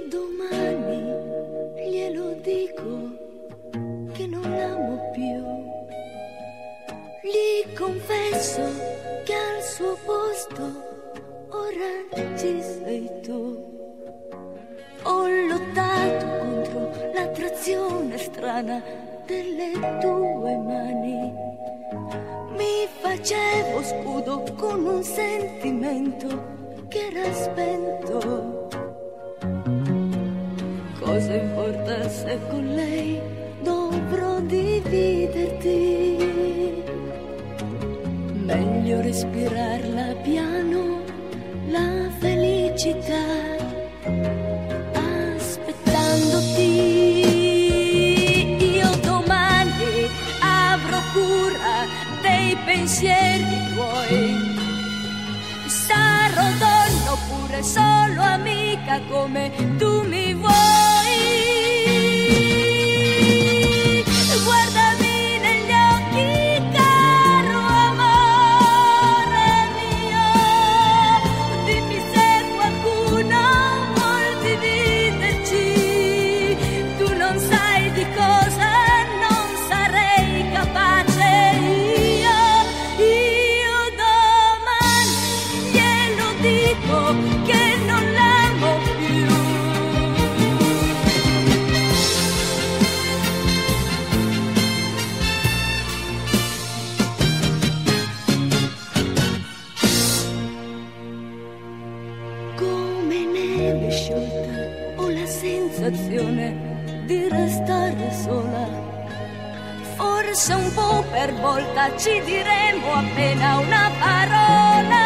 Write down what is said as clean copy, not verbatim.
domani glielo dico che non l'amo più. Gli confesso che al suo posto ora ci sei tu. Ho lottato contro l'attrazione strana delle tue mani. Mi facevo scudo con un sentimento che era spento. Cosa importa se con lei dovrò dividerti? Meglio respirarla piano, la felicità, aspettandoti. Io domani avrò cura dei pensieri tuoi. Sarò donna oppure solo amica come tu mi vuoi. Guardami negli occhi, caro amore mio. Dimmi se qualcuno vuol dividerci. Tu non sai di cosa non sarei capace. Che non l'amo più. Come neve sciolta ho la sensazione di restare sola. Forse un po' per volta ci diremo appena una parola.